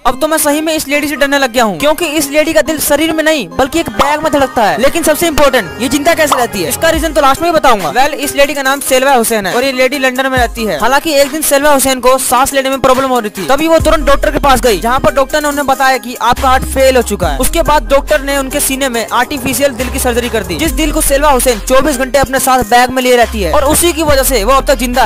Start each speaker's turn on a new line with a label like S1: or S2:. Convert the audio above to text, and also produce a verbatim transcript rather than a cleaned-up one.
S1: अब तो मैं सही में इस लेडी से डरने लग गया हूँ, क्योंकि इस लेडी का दिल शरीर में नहीं बल्कि एक बैग में धड़कता है। लेकिन सबसे इम्पोर्टेंट, ये जिंदा कैसे रहती है, इसका रीजन तो लास्ट में ही बताऊंगा। वेल, इस लेडी का नाम सेल्वा हुसैन है और ये लेडी लंदन में रहती है। हालांकि एक दिन सेल्वा हुसैन को सांस लेने में प्रॉब्लम हो रही थी, तभी वो तुरंत डॉक्टर के पास गई, जहाँ पर डॉक्टर ने उन्हें बताया कि आपका हार्ट फेल हो चुका है। उसके बाद डॉक्टर ने उनके सीने में आर्टिफिशियल दिल की सर्जरी कर दी, जिस दिल को सेल्वा हुसैन चौबीस घंटे अपने साथ बैग में लिए रहती है और उसी की वजह से वो अब तक जिंदा है।